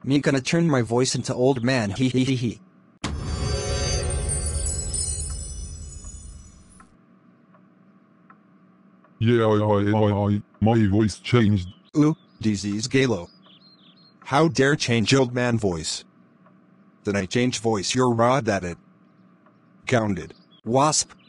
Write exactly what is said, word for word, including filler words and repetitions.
Me gonna turn my voice into old man, hee hee hee hee. Yeah, I, I, I, I, my voice changed. Ooh, disease Gayloo. How dare change old man voice? Then I change voice, you're rod at it. Counted. Wasp.